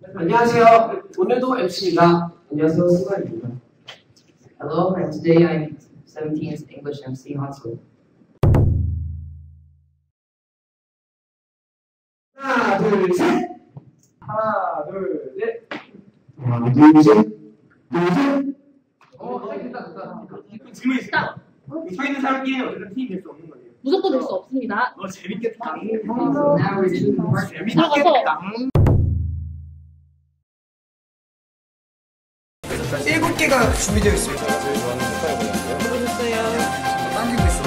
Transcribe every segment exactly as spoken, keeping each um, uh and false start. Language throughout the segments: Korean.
안녕하세요. 오늘도 엠씨입니다. 안녕하세요. 승관입니다. Hello, and today I'm seventeenth English 엠씨 Hansu. 하나, 둘, 셋. 하나, 둘, 셋. 하나, 둘, 셋. 둘, 셋. 어, 됐다, 됐다. 질문 있어. 서 있는 사람끼리 어쨌든 팀이 될 수 없는 거예요. 무조건 될 수 없습니다. 어, 재밌겠다. Now we're doing more. 재밌겠다. 일곱 개가 준비되어 있습니다. 당기고 있어.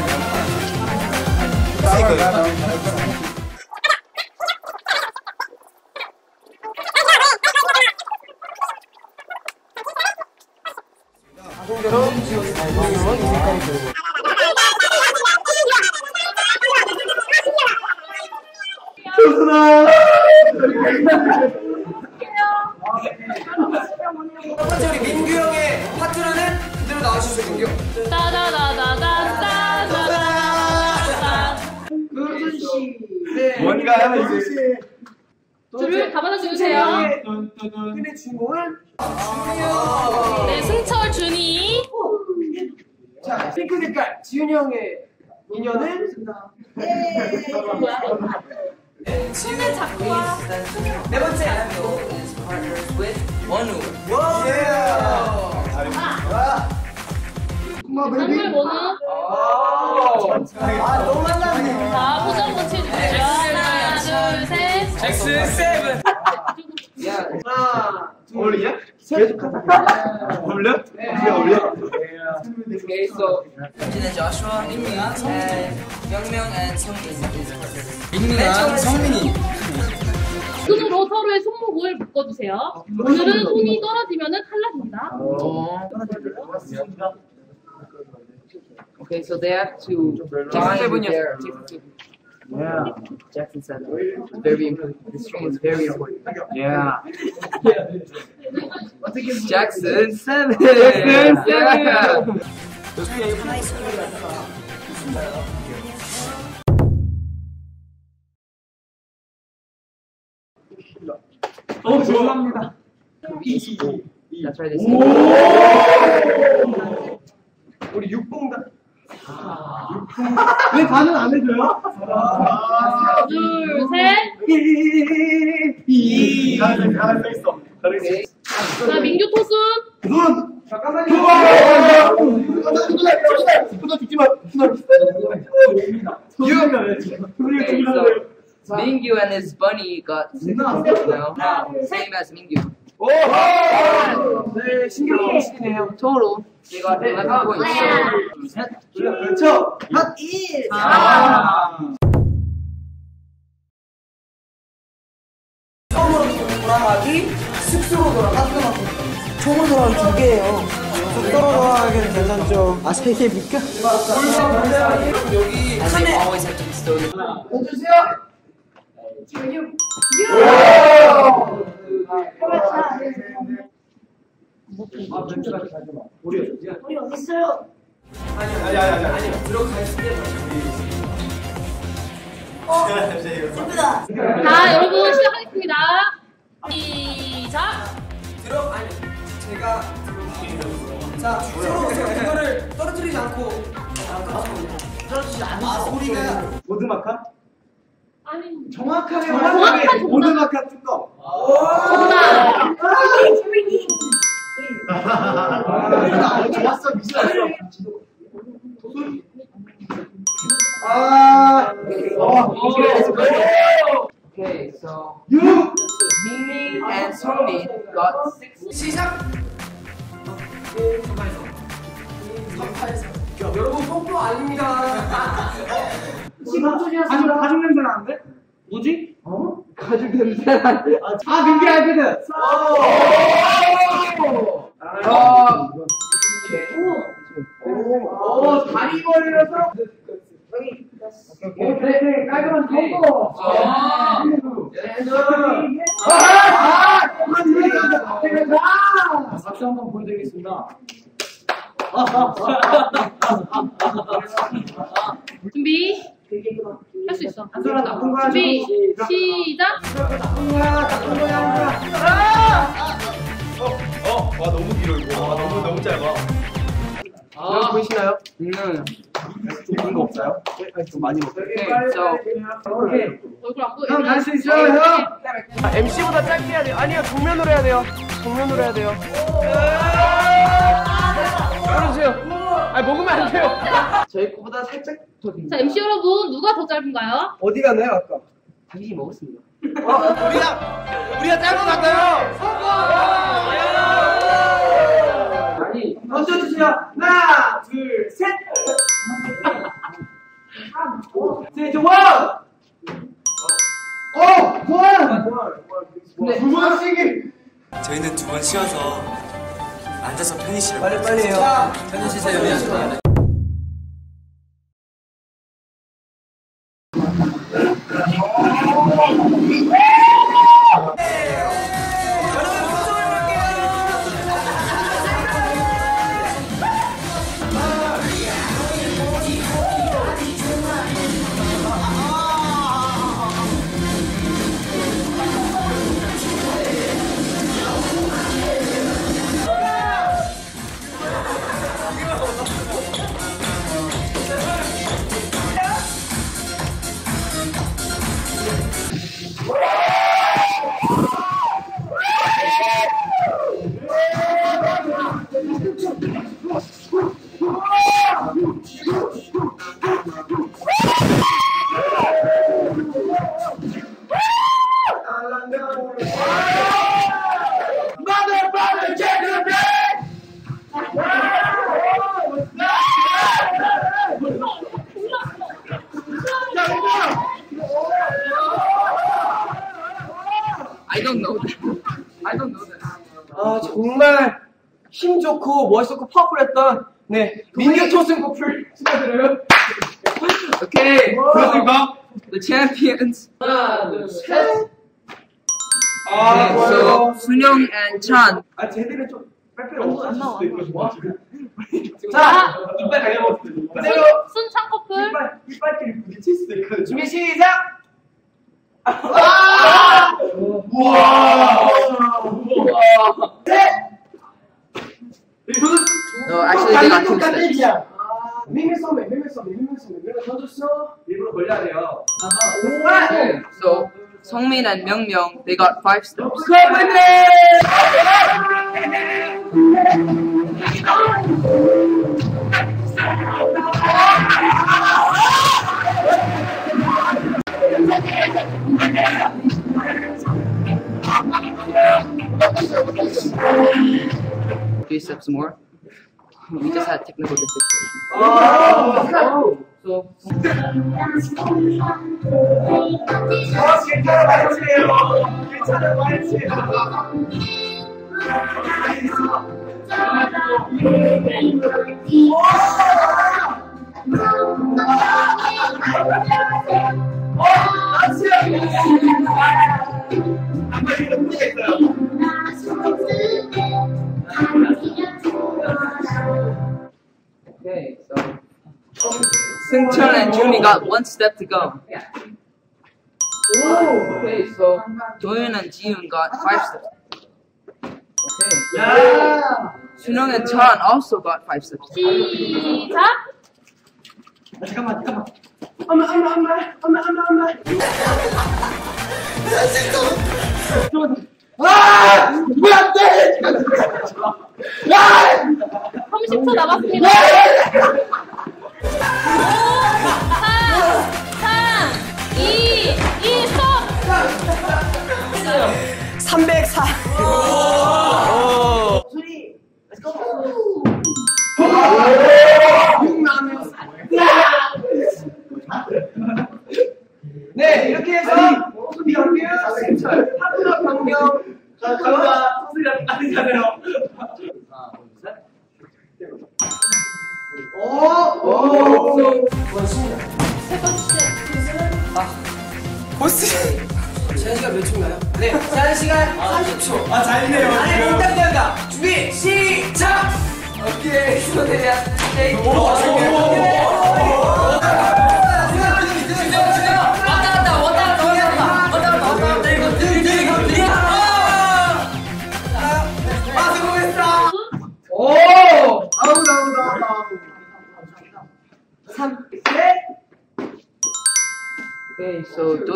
첫 번째 우리 민규 형의 파트너는 그대로 나와주세요. 민규. 따다다다다다다다. 뭔가요, 이제? 줄을 다 받아주세요. 근데 주인공은? 네, 승철 준이. 자, 핑크 색깔 지훈이 형의 인연은? 손을 잡고 와. 네 번째. 원우. 와. 예. 한글 원우. 아 너무 많네. 자, 포즈 한번 취해주세요. 하나, 둘, 셋. 잭슨 세븐. 하나, 둘, 어울리냐? 계속 어울려? 네, 어울려? Okay, so Jin Joshua, Mingming, and Youngmyeong and Sungmin. 민규랑 성민이. 손으로 서로의 손목을 묶어주세요. 오늘은 손이 떨어지면 탈락입니다. Okay, so they have to bind with their Yeah. Jackson Seven. Very important. This train is very important. Yeah. Jackson Seven. Jackson Yeah. 어, 죄송합니다. That's right. They say. 우리 육봉다. 왜 반응 안 해줘요? 하나, 둘, 셋. 이. 가만히 가만히 서 있어. Okay. 자, 민규 토순. 눈. 잠깐만요. 누나 죽지 마. Okay, so Mingyu and his bunny got six points now. Same as Mingyu. 오. 네, 신경 쓰시네요. Total, they got eleven points. 둘, 셋. 그렇죠. 한 일. 처음으로 돌아가기, 습수로 돌아가기, 총으로 돌아가기 두 개예요. 속도로 돌아가기는 괜찮죠? 아, 세 개입니까? 여기 And they always have to be stolen. 해주세요. 아, 멘트가 잘 좀 와. 우리 우리 어딨어요? 아니, 아니, 아니, 아니. 들어갈 때 어? 자, 여러분 시작하겠습니다. 시작. 들어, 아니, 제가 들어. 자, 서로 이거를 떨어뜨리지 않고. 떨어뜨리지 않고. 아, 소리가. 모드마카? 아니, 정확하게 정확한 말하면 정답. 모드마카 뚜껑. 정답. 아, 좋았어, 미쳤어. 아, Okay, so 육. Mingming and Sungmin got six. 시작! 여러분, 뽀뽀 아닙니다. 가죽, 가죽 냄새 나는데? 뭐지? 어? 가죽 냄새 나는데? 아, 민기 아이패드! 어. 오, 다리 벌려서. 오, 그래, 그래, 깔끔한 콤보. 아. 아, 아, 박수 한번 보여드리겠습니다. 준비. 할 수 있어. 한 사람 나쁜 거야. 준비. 시작. 나쁜 거야, 나쁜 거야. 계시나요? 음. 좋은 거 없어요? 아니, 좀 많이 먹어요. Okay, so 오케이. 얼굴 안 보여. 형 갈 수 있어요, 형. 아, 엠씨보다 짧게 해야 돼요. 아니요, 정면으로 해야 돼요. 정면으로 해야 돼요. 그러세요. 아니 먹으면 안 돼요. 저희 거보다 살짝 더 긴. 자, 엠씨 여러분, 누가 더 짧은가요? 어디 갔나요, 아까? 당신이 먹었습니다. 어, 우리가 우리가 짧은 것 같아요. 아니, 던져주세요. 하나, 둘, 셋. 셋, 원. 어, 원. 네, 두 번씩이. 저희는 두 번 쉬어서 앉아서 편히 쉬려고. 빨리 빨리 해요. 편히 쉬세요. I don't know that. I don't know that. 아 정말 힘 좋고 멋있었고 파워풀했던 네 민규 토슨 커플 축하드려요. Okay, 그렇습니까? the champions. 하나 둘 셋. 아 Okay, so 좋아요. Sunyoung and Chan. 아 쟤들은 좀 빼빼로 없어질 나와, 수도 있거든요. 자 이빨 달려먹을 수도 있고. 그대로 순창 커플. 이빨 이빨끼리 부딪힐 수도 있거든요. 준비 시작. 아! 우와! 우와! 셋! No, actually they got two steps. 맹맹 쏘매, 맹맹 쏘매, 맹맹 쏘매. 맹맹 던졌어. 일부러 걸려야 돼요. Okay, so Songmin and Myeongmyeong, they got five steps. Three steps more. We just had technical difficulties. 아, So 아, 괜찮아, 말치예요. 괜찮아, 말치예요. okay, so Seungcheon and Jun이 got one step to go. Okay, so Doyeon and Jiyoon got five steps. Okay, 야! Sunyoung and Chan also got five steps. 시작. 아, 잠깐만, 잠깐만. 엄마, 엄마, 엄마, 엄마, 엄마, 엄마. 아! 왜 안 돼? 야! 삼십 초 남았습니다. 삼, 이, 일, 스톱! 삼백사. 소리. Let's go. 네, 이렇게 해서 민규, 승철, 하구나 강경, 강과 소수이랑 같은 자세로. 하나, 둘, 셋. 오, 오, 고맙습니다. 세 번째. 보스. 제한 시간 몇 초인가요? 네, 제한 시간 삼십 초. 아, 잘했네요. 아니, 못한다. 준비, 시작! 오케이, 손에 네. 오, 오! 아우, 나우, 나우, 나우.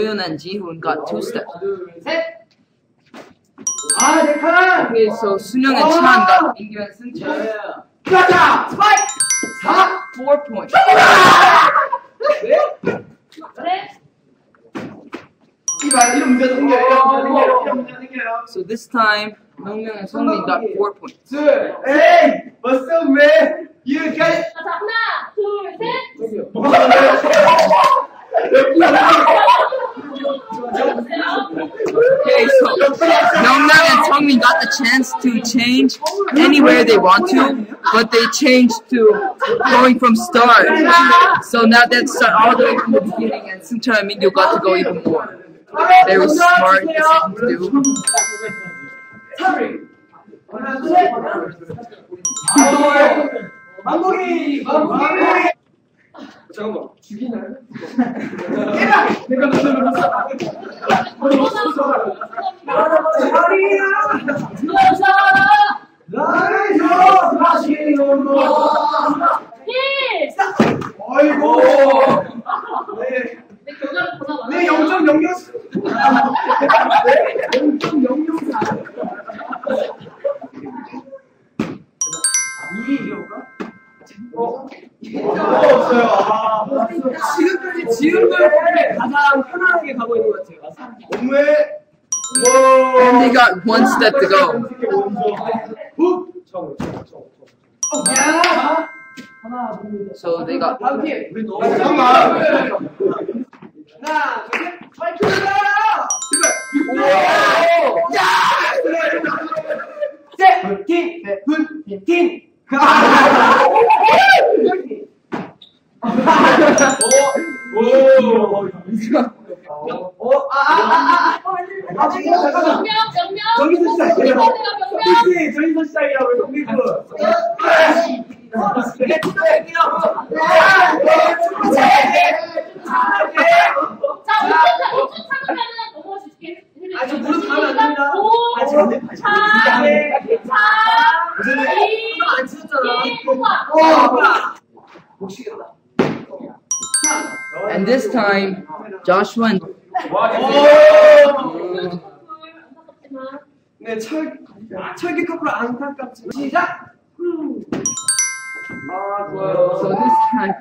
Soyeon and Jihoon got two steps. 아, 내 칸! Okay, so Sunyoung and Chan got Mingyoo and Seungchae. 가자! 스파이크! 사! Four points. 이봐, 이런 문제 생겨요. 이런 문제 생겨요. 이런 문제 생겨요. So this time, Myeongmyeong and Seungmin got four points. 둘, 에이! What's up, man? You guys. 자, 하나, 둘, 셋. Okay, so Myeongmyeong and Seungmin got the chance to change anywhere they want to, but they changed to going from start. So now they start all the way from the beginning, and Seungchae and Mingyoo got to go even more. Very smart decision to do. 망고기! 망고기! 잠깐만, 죽이나요? 대박! 내가 무슨 말 했어? 나를 다시 오고 아이고 네. 내 결과를 보나 네, 영 점 영영사 네, 영 점 영영사 이 이겨볼까? 어? 없어요. 아, 지금까지 지은 걸 가장 편안하게 가고 있는 것 같아요. 업무에 And they got one step to go. So they got. 잠깐만. 하나, 둘, 셋, 파이팅! 셋, 팅, 분, 팅. 오, 오, 아, 아, 아, 아, 명명, 명명. 저기서 시작이에요. 명명. 그치, 저기서 시작이라고, 동기부. 자, 오 초 참으면 넘어갈 수 있게. 아, 저 무릎 가면 안 됩니다. 오, 아, 저 안 돼. 사, 사, 이, 안 치셨잖아. 일, 통과. 못 쉬겠다. And this time, Joshua and. 네, 철, 철기 커플 안타깝지만. 시작! 아, 좋아요. So this time.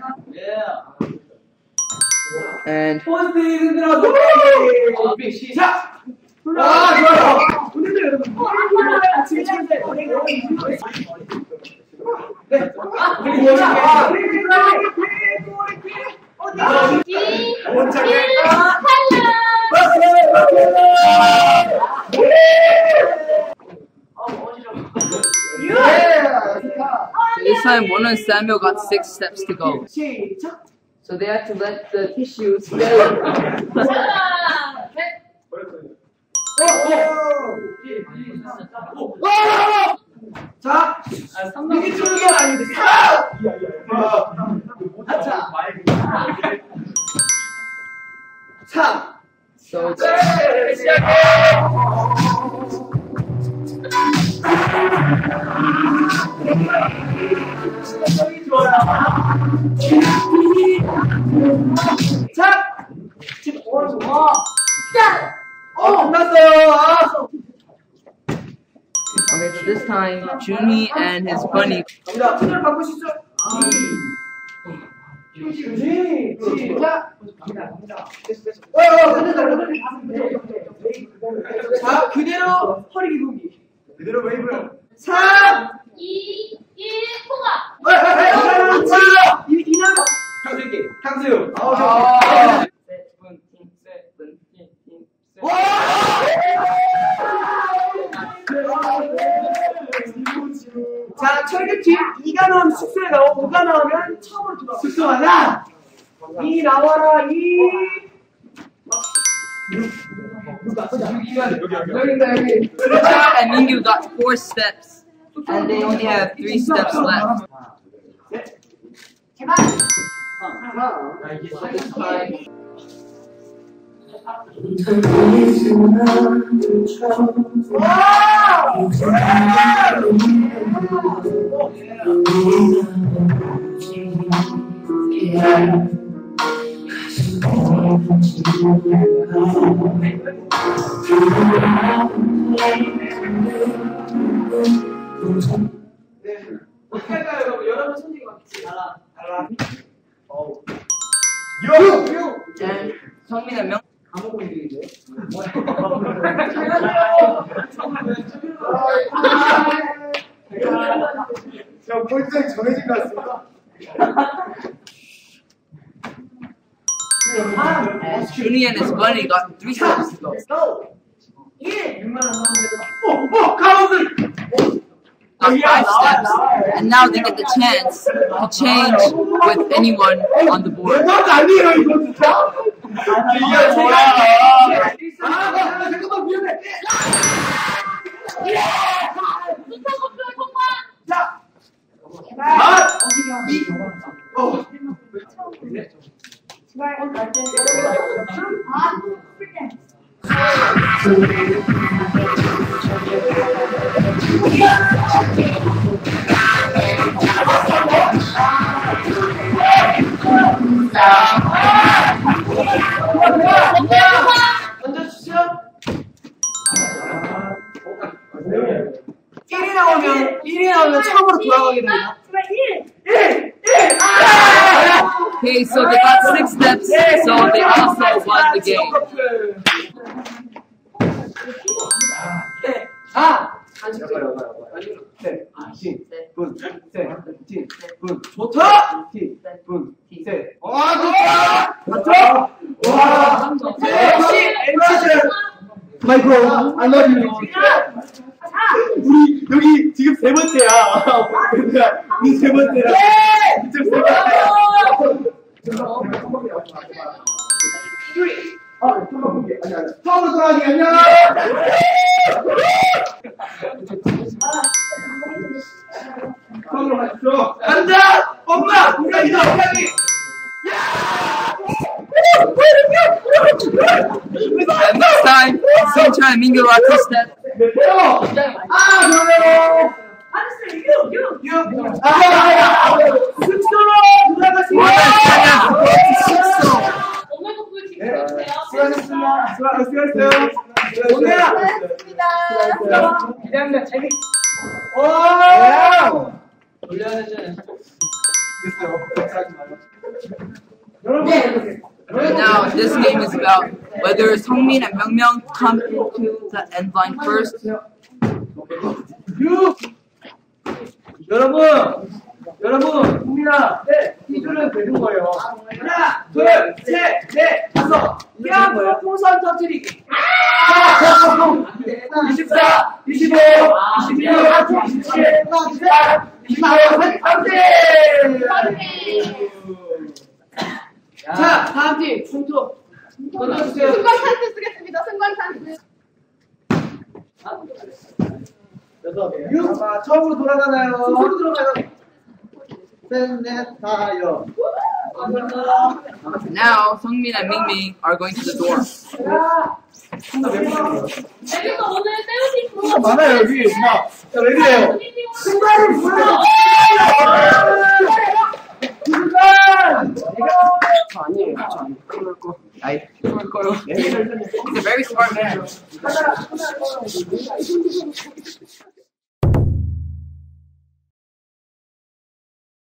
And. 포스트 흔들어 놓기! 시작! 와, 좋아요! 오늘도 여러분, 지금 현재 네, 우리 원장님. 이, 원장님. 일, 탈락. So this time, Won and Samuel got six steps to go. 시작! So they had to let the tissue spill. 하나, 셋. 자, 이게 줄기 아닌데. 자, 삼. So it's. 자, 지금 오른쪽 와. 어, 끝났어요. 아. Okay, so this time, Junhee and his bunny. 갑니다. 손을 바꾸시죠. 주지, 시작. 갑니다, 갑니다. 됐어, 됐어. 어, 어, 끝났다, 끝났다. 자, 그대로 허리 기둥기. 그대로 웨이브를. 삼, 이, 일, 통과. 이, 이나. 탕수육기, 탕수육. 아. 자, 철교팀 이가 나오면 숙소에 나오고 오가 나오면 처음으로 들어와. 숙소 하나. 이 나와라 이. Seungchae and Mingyoo got four steps, and they only have three steps left. So this time. Yeah. 어떻게 할까요, 여러분? 여러분 손들이 막 달라. 달라. 어우. 요! 요! 네. 성민아 명. 아무것도 이제. 자, 포인트가 정해진 것 같습니다. Juni and his bunny got three steps to go. 어, 가운데. Got five steps, and now they get the chance to change with anyone on the board. 대박 아니에요, 이거 진짜? 이게 뭐야? 아, 잠깐만 미안해. 자. 아, 이. 어. 먼저 주시죠. 일이 나오면 일이 나오면 처음으로 돌아가게 됩니다. Okay, so they got six steps, so they also won the game. 자, 네, 진, 분, 세, 진, 분, 좋다. 진, 분, 세. 와, 좋다. 맞죠? 와, 역시 엠씨들. 마이크로, I love you. 우리 여기 지금 세 번째야. 얘들아, 우리 세 번째야. 지금 세 번째야. 아, 아니, 아니. 처음으로 돌아가기 안녕. 처음으로 가십시오. 간다. 엄마, 우리가 우리. And next time, Sunshine and Mingo got two steps. 아, 그러네요. 유. 아, 습도로 More 돌아가시고. than six steps. 오늘도 꿀팁 수고하셨습니다. 수고하셨어요. 오늘아. 기대합니다. 재밌. 오. 돌려야 되잖아요. 됐어요. 걱정하지 마요. 여러분. Right now, this game is about whether Songmin and Myeongmyeong come into the end line first. 유. 여러분. 여러분, 국민아, 네, 퀴즈는 되는 거예요. 하나, 둘, 셋, 넷, 다섯. 야, 풍선 터뜨리기. 이십사, 이십오, 이십육, 이십칠, 이십팔, 이십구, 삼십. 자, 다음 팀, 손톱. 던져주세요. 승관 찬스 쓰겠습니다. 승관 찬스. 유. 자, 처음으로 돌아가나요? 손으로 들어가요. 셋, 넷, 다여. Now, Songmin and Mingming are going to the door. 여기서 오늘 세우신 분 많아요, 여기. 자, 자, 왜 그래요? 승관을 불러. 승관. 저 아니에요. 저 아니에요. 그럴 거. 아이, 그럴 거요. He's a very smart man.